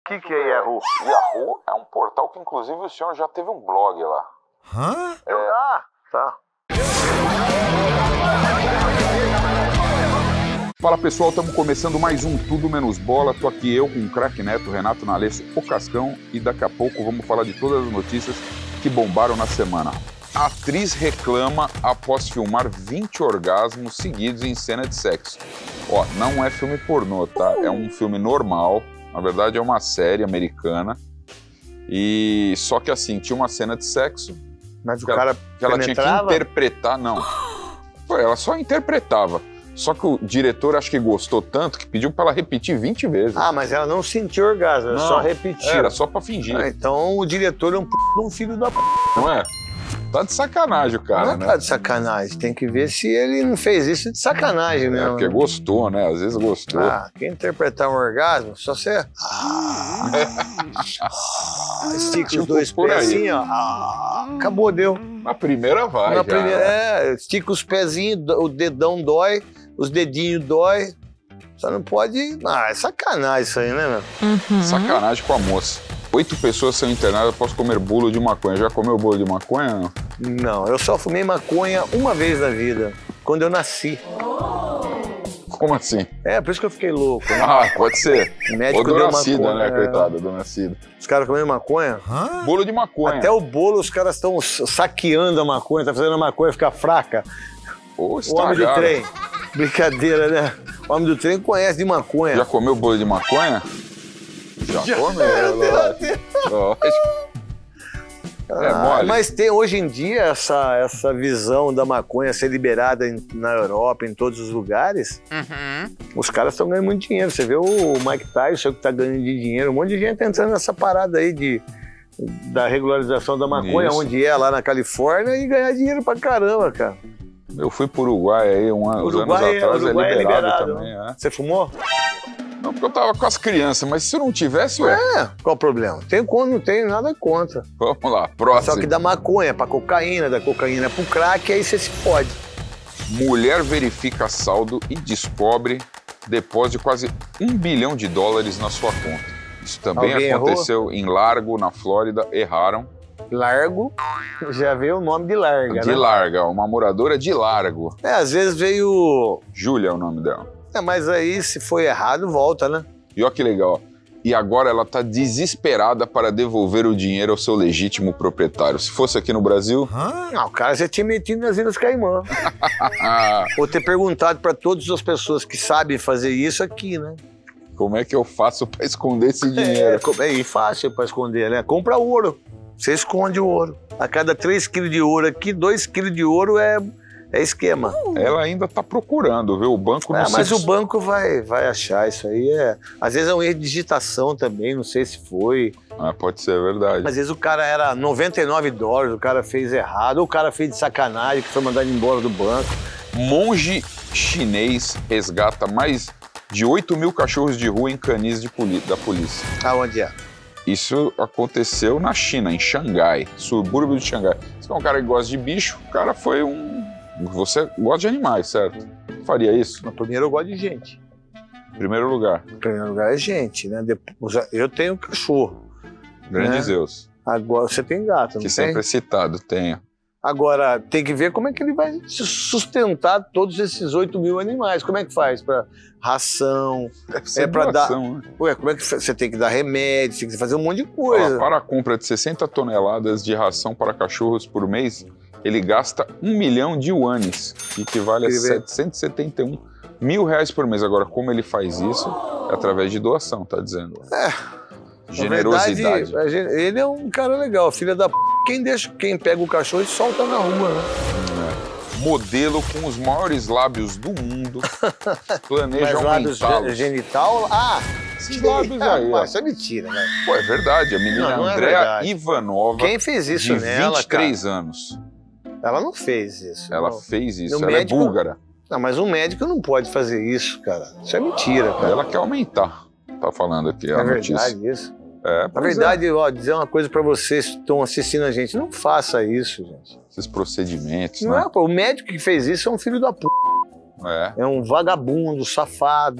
que é Yahoo? Yahoo é um portal que, inclusive, o senhor já teve um blog lá. Hã? Ah, tá. Fala pessoal, estamos começando mais um Tudo Menos Bola. Tô aqui eu com o craque Neto, Renato Nalesso, o Cascão, e daqui a pouco vamos falar de todas as notícias que bombaram na semana. A atriz reclama após filmar 20 orgasmos seguidos em cena de sexo. Ó, não é filme pornô, tá? É um filme normal, na verdade é uma série americana. E só que assim, tinha uma cena de sexo. Mas o que cara ela tinha que interpretar, não. Pô, ela só interpretava. Só que o diretor acho que gostou tanto que pediu pra ela repetir 20 vezes. Ah, mas ela não sentiu orgasmo, ela só repetiu. Era só pra fingir. Ah, então o diretor é um filho da p***. Não é? Tá de sacanagem o cara, Não né? tá de sacanagem, tem que ver se ele não fez isso de sacanagem mesmo. Porque gostou, né? Às vezes gostou. Ah, quem interpretar um orgasmo, só você... estica os dois por pés aí. assim, ó. Acabou, deu. Na primeira vai, Na já. primeira, estica os pezinhos, o dedão dói, os dedinhos dói. Só não pode... Ah, é sacanagem isso aí, né, meu? Sacanagem com a moça. 8 pessoas são internadas após comer bolo de maconha. Já comeu bolo de maconha, não? Não, eu só fumei maconha uma vez na vida, quando eu nasci. Como assim? É, por isso que eu fiquei louco. Né? Ah, pode ser. O médico Ou do deu nascido, maconha, né, coitada, do nascido. Os caras comendo maconha. Hã? Bolo de maconha. Até o bolo os caras estão saqueando a maconha, tá fazendo a maconha ficar fraca. Ô, O homem do estragaram. trem. Brincadeira, né? O homem do trem conhece de maconha. Já comeu bolo de maconha? Já comeu, lógico. É mole. Mas tem hoje em dia essa visão da maconha ser liberada na Europa, em todos os lugares. Os caras estão ganhando muito dinheiro. Você vê o Mike Tyson que tá ganhando de dinheiro. Um monte de gente tá entrando nessa parada aí da regularização da maconha, Isso. onde é lá na Califórnia, e ganhar dinheiro pra caramba, cara. Eu fui pro Uruguai aí uns anos atrás, Uruguai é liberado também. É. Você fumou? Não, porque eu tava com as crianças, mas se eu não tivesse, ué. Qual o problema? Tem quando não tem nada contra. Vamos lá, próximo. Só que da maconha pra cocaína, da cocaína pro crack, aí você se fode. Mulher verifica saldo e descobre depósito de quase $1 bilhão na sua conta. Isso também Alguém aconteceu em Largo, na Flórida. Erraram. Largo, já veio o nome de Larga, De né? Larga, uma moradora de Largo. Às vezes veio... Júlia é o nome dela. mas aí se foi errado, volta, né? E olha que legal. E agora ela tá desesperada para devolver o dinheiro ao seu legítimo proprietário. Se fosse aqui no Brasil... Não, o cara já tinha metido nas Ilhas Caimã. Ou ter perguntado pra todas as pessoas que sabem fazer isso aqui, né? Como é que eu faço para esconder esse dinheiro? É fácil pra esconder, né? Compra ouro. Você esconde o ouro. A cada 3 quilos de ouro aqui, 2 quilos de ouro é esquema. Ela ainda tá procurando, viu? O banco não Mas se... o banco vai achar isso aí. Às vezes é um erro de digitação também, não sei se foi. Pode ser, é verdade. Às vezes o cara era $99, o cara fez errado, ou o cara fez de sacanagem, que foi mandado embora do banco. Monge chinês resgata mais de 8 mil cachorros de rua em canis da polícia. Aonde é? Isso aconteceu na China, em Xangai, subúrbio de Xangai. Se é um cara que gosta de bicho, o cara foi um... Você gosta de animais, certo? Faria isso? No primeiro eu gosto de gente. Em primeiro lugar. Em primeiro lugar é gente, né? Depois, eu tenho cachorro. Grande Né? Zeus. Agora você tem gato, não Que tem? sempre é citado, tenho. Agora, tem que ver como é que ele vai sustentar todos esses 8 mil animais. Como é que faz para ração? É pra dar... né? Ué, como é que você tem que dar remédio, você tem que fazer um monte de coisa. Para a compra de 60 toneladas de ração para cachorros por mês, ele gasta 1 milhão de yuanes, que equivale a 771 mil reais por mês. Agora, como ele faz isso? É através de doação, tá dizendo? Generosidade. Na verdade, ele é um cara legal, filha da p... Quem pega o cachorro e solta na rua, né? Modelo com os maiores lábios do mundo planeja Mas lábios aumentá-los. genital... Esses lábios aí, ó. Isso é mentira, né? Pô, é verdade. A menina Não é Andrea verdade. Ivanova, Quem fez isso de nela, 23 anos. Ela não fez isso. Ela não. fez isso. No Ela médico- é búlgara. Não, mas um médico não pode fazer isso, cara. Isso é mentira, cara. Ela quer aumentar. Tá falando aqui a É notícia. verdade isso. É, Na pois verdade, ó, dizer uma coisa pra vocês que estão assistindo a gente. Não faça isso, gente. esses procedimentos, Não né? é, pô, o médico que fez isso é um filho da p... É. É um vagabundo, safado.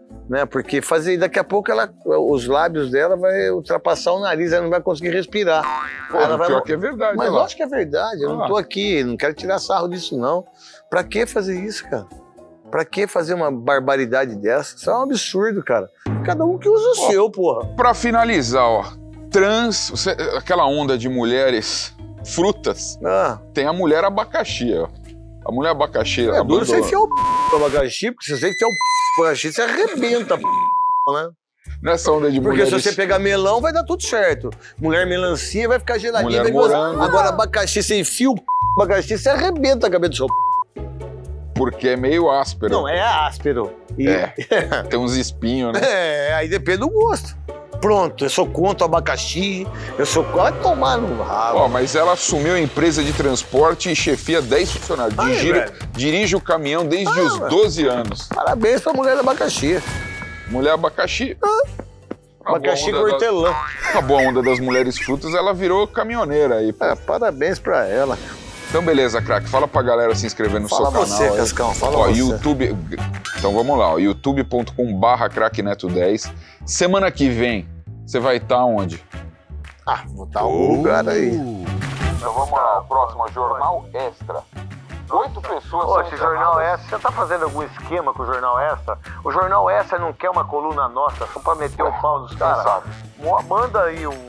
né? Porque daqui a pouco os lábios dela vai ultrapassar o nariz, ela não vai conseguir respirar. Pô, pior que é verdade. Mas eu acho que é verdade, eu não tô aqui, não quero tirar sarro disso não. Pra que fazer isso, cara? Pra que fazer uma barbaridade dessa? Isso é um absurdo, cara. Cada um que usa o seu, porra. Pra finalizar, ó, aquela onda de mulheres frutas, tem a mulher abacaxi, ó. A mulher abacaxi... É duro você enfiar o no abacaxi, porque se você enfiar o no abacaxi, você arrebenta, né? Nessa onda de porque mulheres... se você pegar melão, vai dar tudo certo. Mulher melancia vai ficar geladinha. Mulher morango. Agora abacaxi, você enfia o abacaxi, você arrebenta a cabeça do seu Porque é meio áspero. Não, é áspero. Tem uns espinhos, né? Aí depende do gosto. Pronto, eu sou contra o abacaxi, vai tomar no rabo. Ó, mas ela assumiu a empresa de transporte e chefia 10 funcionários. Dirige o caminhão desde os 12 anos. Parabéns pra mulher do abacaxi. Mulher abacaxi. Abacaxi com hortelã. Acabou a onda das mulheres frutas, ela virou caminhoneira aí. Parabéns pra ela. Então beleza, craque. Fala pra galera se inscrever no seu canal. Fala você, Cascão. Fala você. YouTube... Então vamos lá, ó. youtube.com/craqueneto10. Semana que vem, você vai estar onde? Vou estar em algum lugar aí. Então vamos lá, próximo, Jornal Extra. 8 pessoas... Esse Jornal Extra, você tá fazendo algum esquema com o Jornal Extra? O Jornal Extra não quer uma coluna nossa, só pra meter o pau nos caras. Manda aí o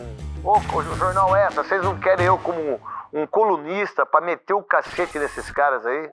Jornal Extra, vocês não querem eu como um colunista pra meter o cacete nesses caras aí?